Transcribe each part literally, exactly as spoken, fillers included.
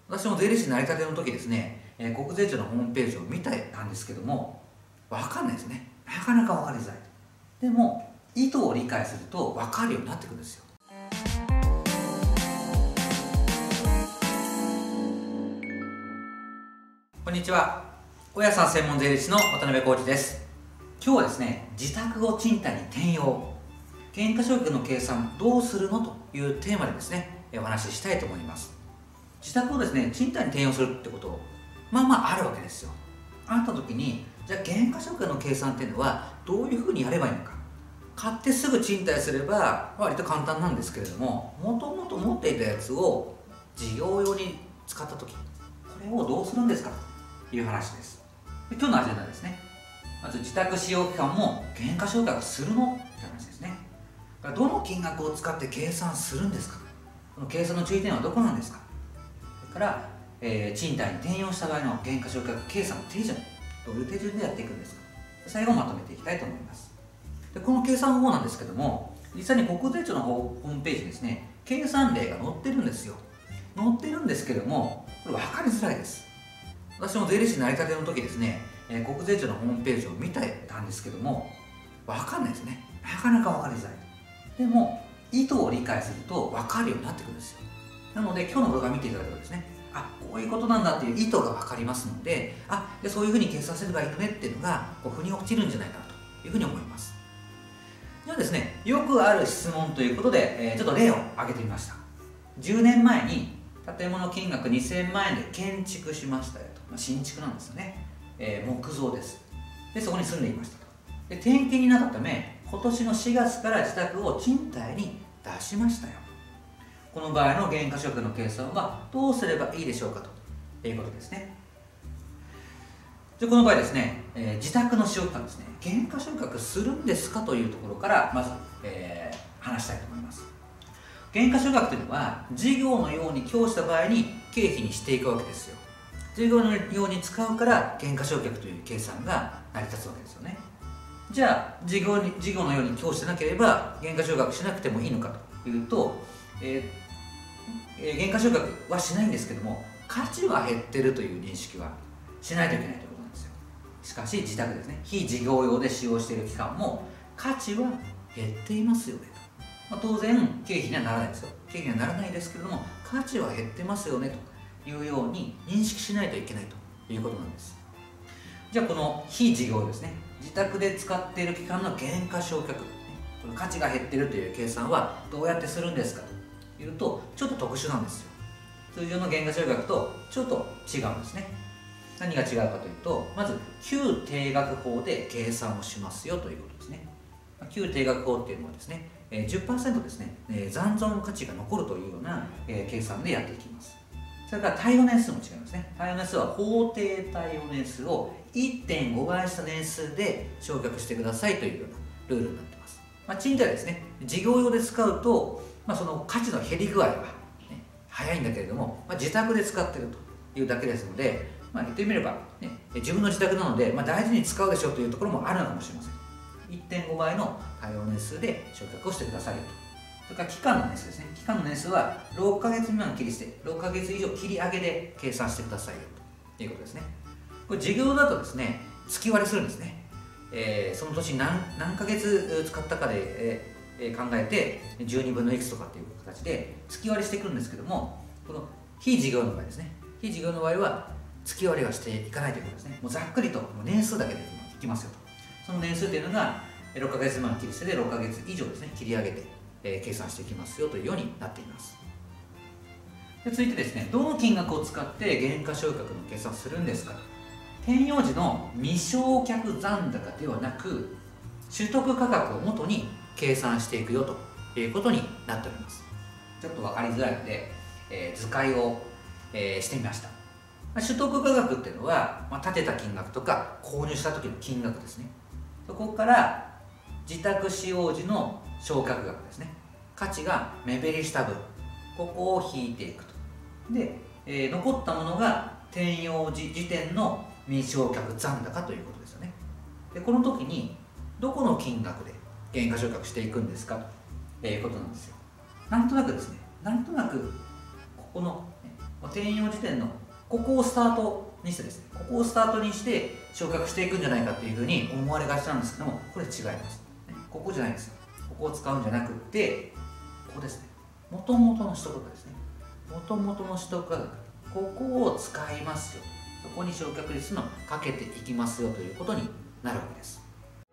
私も税理士になりたての時ですね、えー、国税庁のホームページを見たんですけども、分かんないですね。なかなか分かりづらい。でも意図を理解すると分かるようになってくるんですよ。こんにちは。大家さん専門税理士の渡辺浩二です。今日はですね、自宅を賃貸に転用、減価償却の計算どうするのというテーマでですね、お話ししたいと思います。自宅をですね、賃貸に転用するってこと、まあまああるわけですよ。あった時に、じゃあ減価償却の計算っていうのはどういうふうにやればいいのか。買ってすぐ賃貸すれば割と簡単なんですけれども、もともと持っていたやつを事業用に使った時、これをどうするんですかという話です。で、今日のアジェンダですね。まず自宅使用期間も減価償却するのって話ですね。どの金額を使って計算するんですか。この計算の注意点はどこなんですか。それから、えー、賃貸に転用した場合の減価償却計算の手順、どういう手順でやっていくんですか。最後まとめていきたいと思います。で、この計算方法なんですけども、実際に国税庁のホームページにですね、計算例が載ってるんですよ。載ってるんですけども、これ分かりづらいです。私も税理士になりたての時ですね、えー、国税庁のホームページを見たんですけども、分かんないですね。なかなか分かりづらい。でも意図を理解すると分かるようになってくるんですよ。なので今日の動画を見ていただければですね、あ、こういうことなんだっていう意図が分かりますので、あ、でそういうふうに計算すればいいのねっていうのがこう腑に落ちるんじゃないかなというふうに思います。ではですね、よくある質問ということで、えー、ちょっと例を挙げてみました。じゅうねんまえに建物金額にせんまんえんで建築しましたよと、まあ、新築なんですよね、えー、木造です。でそこに住んでいましたと。で転勤になったため今年のしがつから自宅を賃貸に出しましたよ。この場合の減価償却の計算はどうすればいいでしょうかということですね。でこの場合ですね、えー、自宅の使用期間ですね、減価償却するんですかというところからまず、えー、話したいと思います。減価償却というのは事業のように供した場合に経費にしていくわけですよ。事業のように使うから減価償却という計算が成り立つわけですよね。じゃあ事業に事業のように供してなければ減価償却しなくてもいいのかというと、えーえー、減価償却はしないんですけども、価値は減ってるという認識はしないといけないということなんですよ。しかし自宅ですね、非事業用で使用している期間も価値は減っていますよねと、まあ、当然経費にはならないですよ。経費にはならないですけれども価値は減ってますよねというように認識しないといけないということなんです。じゃあこの非事業ですね、自宅で使っている期間の減価償却、この価値が減っているという計算はどうやってするんですかというと、ちょっと特殊なんですよ。通常の減価償却とちょっと違うんですね。何が違うかというと、まず旧定額法で計算をしますよということですね。旧定額法っていうのはですね、 じゅっパーセント ですね、残存価値が残るというような計算でやっていきます。それから貸与年数も違いますね。貸与年数は法定貸与年数を いってんご 倍した年数で償却してくださいというようなルールになっています。まあ、賃貸ですね、事業用で使うと、まあ、その価値の減り具合は、ね、早いんだけれども、まあ、自宅で使っているというだけですので、まあ、言ってみれば、ね、自分の自宅なので、まあ、大事に使うでしょうというところもあるのかもしれません。いってんご 倍の貸与年数で償却をしてくださいよと。それから期間の年数ですね。期間の年数はろっかげつ未満切り捨て、ろっかげつ以上切り上げで計算してくださいよということですね。これ事業だとですね、月割りするんですね。えー、その年に 何, 何ヶ月使ったかで、えー、考えてじゅうにぶんのいくつとかっていう形で月割りしてくるんですけども、この非事業の場合ですね、非事業の場合は月割りはしていかないということですね。もうざっくりと年数だけでいきますよと。その年数というのがろっかげつ未満切り捨てでろっかげつ以上ですね、切り上げて、えー、計算していきますよというようになっています。で続いてですね、どの金額を使って減価償却の計算をするんですか。転用時の未償却残高ではなく取得価格をもとに計算していくよということになっております。ちょっと分かりづらいので、えー、図解を、えー、してみました。取得価格っていうのは、まあ、建てた金額とか購入した時の金額ですね。そこから自宅使用時の償却額ですね。価値が目減りした分、ここを引いていくと。で、えー、残ったものが転用時時点の未償却残高ということですよね。でこの時にどこの金額で減価償却していくんですかということなんですよ。なんとなくですね、なんとなくここの転用時点のここをスタートにしてですね、ここをスタートにして昇格していくんじゃないかっていうふうに思われがちなんですけども、これ違います。ここじゃないんですよ。ここを使うんじゃなくて、ここですね。もともとの取得額ですね。もともとの取得額、ここを使いますよ。そこに昇格率のかけていきますよということになるわけです。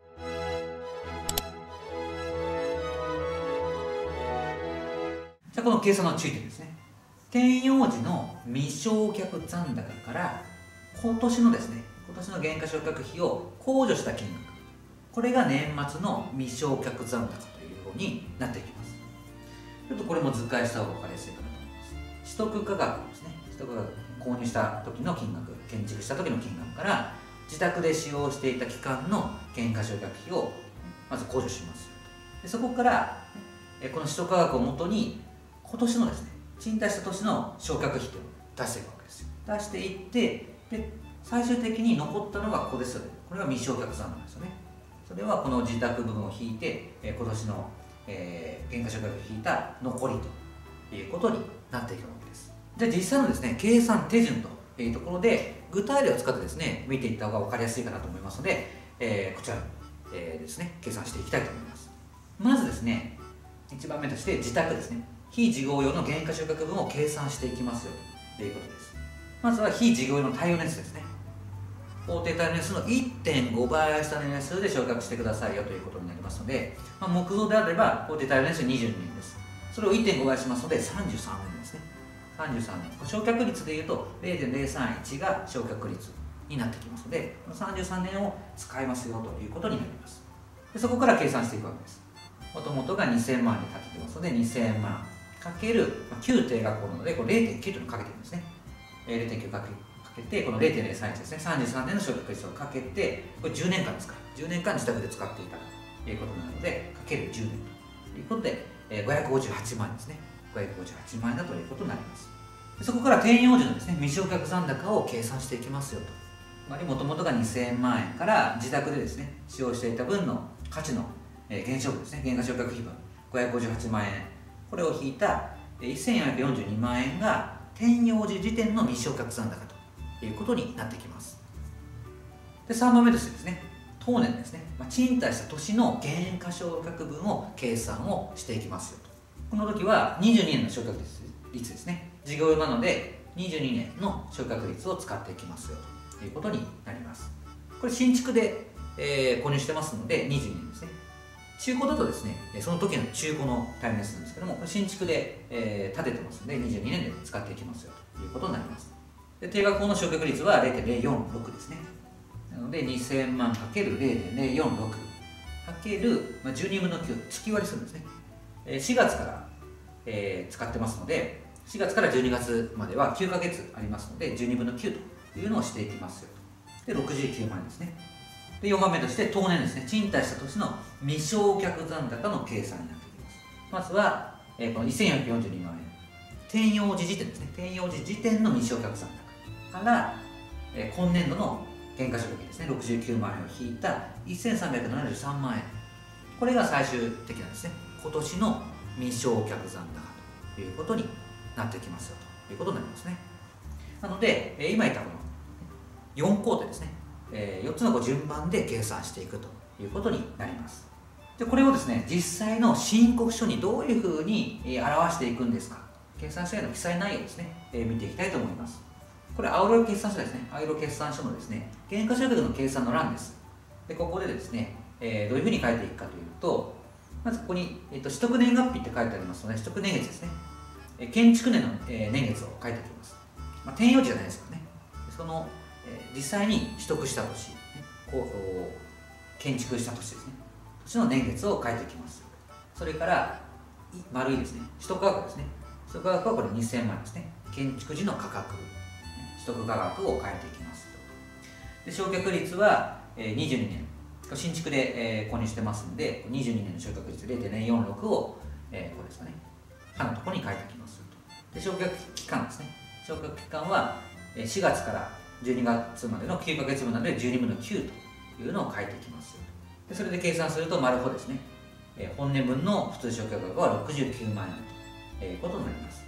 じゃあこの計算の注意点ですね。転用時の未償却残高から今年のですね、今年の減価償却費を控除した金額、これが年末の未償却残高というようになっていきます。ちょっとこれも図解した方が分かりやすいかなと思います。取得価格ですね。取得価格、購入した時の金額、建築した時の金額から自宅で使用していた期間の減価償却費をまず控除します。でそこからこの取得価格をもとに今年のですね、賃貸した年の償却費というのを出していくわけですよ。出していって、で最終的に残ったのがここですよね。これが未償却残高ですよね。それはこの自宅部分を引いて、えー、今年の、えー、減価償却費を引いた残りということになっていくわけです。じゃあ実際のですね、計算手順というところで具体例を使ってですね、見ていった方が分かりやすいかなと思いますので、えー、こちら、えー、ですね、計算していきたいと思います。まずですね、いちばんめとして自宅ですね。非事業用の減価償却分を計算していきますよということです。まずは非事業用の耐用年数ですね。法定耐用年数の いってんご 倍下の年数で償却してくださいよということになりますので、まあ、木造であれば法定耐用年数にじゅうにねんです。それを いってんご 倍しますのでさんじゅうさんねんですね。さんじゅうさんねん。償却率でいうと ゼロてんゼロさんいち が償却率になってきますので、このさんじゅうさんねんを使いますよということになります。でそこから計算していくわけです。もともとがにせんまんにかけてますのでにせんまんかけるきゅう定額なのでこれ ゼロてんきゅう というのをかけてるんですね。ゼロてんきゅう かけかけてこの ゼロてんゼロさんいち ですね。さんじゅうさんねんの償却率をかけてこれじゅうねんかんですからじゅうねんかん自宅で使っていたということなのでかけるじゅうねんということでごひゃくごじゅうはちまん円ですね。ごひゃくごじゅうはちまん円だということになります。そこから転用時のですね未償却残高を計算していきますよと。つまりもともとがにせんまん円から自宅でですね使用していた分の価値の減少分ですね、減価償却費分ごひゃくごじゅうはちまん円、これを引いたせんよんひゃくよんじゅうにまん円が転用時時点の未償却残高ということになってきます。でさんばんめとしてですね、当年ですね、まあ、賃貸した年の減価償却分を計算をしていきますよと。この時はにじゅうにねんの償却率ですね。事業用なのでにじゅうにねんの償却率を使っていきますよということになります。これ新築で、えー、購入してますのでにじゅうにねんですね。中古だとですね、その時の中古の耐用年数なんですけども、新築で、えー、建ててますのでにじゅうにねんで使っていきますよということになります。で定額法の償却率は ゼロてんゼロよんろく ですね。なのでにせんまん ×ゼロてんゼロよんろく ×じゅうにぶんのきゅう、月割りするんですね。しがつから、えー、使ってますので、しがつからじゅうにがつまではきゅうかげつありますので、じゅうにぶんのきゅうというのをしていきますよと。で、ろくじゅうきゅうまん円ですね。でよんばんめとして当年ですね、賃貸した年の未償却残高の計算になってきます。まずは、えー、このせんよんひゃくよんじゅうにまん円、転用時時点ですね、転用時時点の未償却残高から、えー、今年度の減価償却費ですね、ろくじゅうきゅうまん円を引いたせんさんびゃくななじゅうさんまん円、これが最終的なですね、今年の未償却残高ということになってきますよということになりますね。なので、えー、今言ったこのよん工程ですね、えー、よっつの順番で計算していくということになります。でこれをですね、実際の申告書にどういうふうに、えー、表していくんですか、計算書への記載内容ですね、えー、見ていきたいと思います。これ青色決算書ですね、青色決算書のですね、減価償却の計算の欄です。でここでですね、えー、どういうふうに書いていくかというと、まずここに、えー、と取得年月日って書いてありますので、取得年月ですね、えー、建築年の、えー、年月を書いておきます。まあ、転用時じゃないですからね、その実際に取得した年、こう建築した年ですね、年の年月を書いていきます。それから丸いですね、取得価格ですね、取得価格はこれにせんまんですね、建築時の価格、取得価格を書いていきます。で償却率はにじゅうにねん、新築で購入してますのでにじゅうにねんの償却率 ゼロてんゼロよんろく を、こうですかね、歯のところに書いていきます。で償却期間ですね、償却期間はしがつからじゅうにがつまでのきゅうかげつぶんなのでじゅうにぶんのきゅうというのを書いていきます。でそれで計算すると丸ごですね、えー、本年分の普通償却額はろくじゅうきゅうまん円ということになります。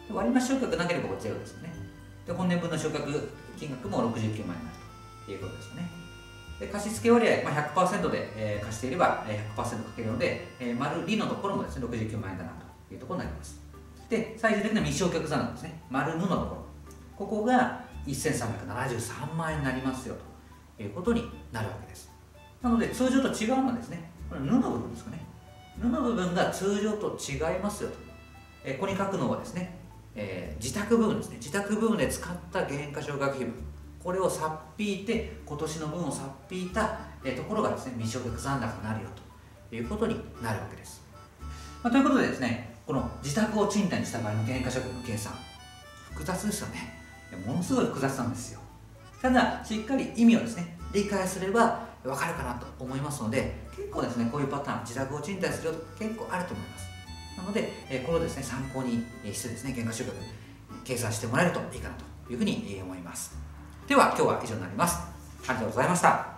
割増償却なければゼロですよね。で本年分の償却金額もろくじゅうきゅうまん円になるということですよね。で貸付割合、まあ、ひゃくパーセント で、えー、貸していれば ひゃくパーセント かけるので、えー、丸にのところもですねろくじゅうきゅうまん円だなというところになります。で最終的な未償却残高ですね、丸にのところ、ここがせんさんびゃくななじゅうさんまん円になりますよということになるわけです。なので通常と違うのはですね、このぬの部分ですかね。ぬの部分が通常と違いますよと。えー、ここに書くのはですね、えー、自宅部分ですね。自宅部分で使った減価償却費分。これをさっぴいて、今年の分をさっぴいた、えー、ところがですね、未償却残高になるよということになるわけです。まあ、ということでですね、この自宅を賃貸にした場合の減価償却の計算、複雑ですよね。ものすごい複雑なんですよ。ただ、しっかり意味をですね、理解すれば分かるかなと思いますので、結構ですね、こういうパターン、自宅を賃貸すること結構あると思います。なので、これをですね、参考にしてですね、減価償却計算してもらえるといいかなというふうに思います。では、今日は以上になります。ありがとうございました。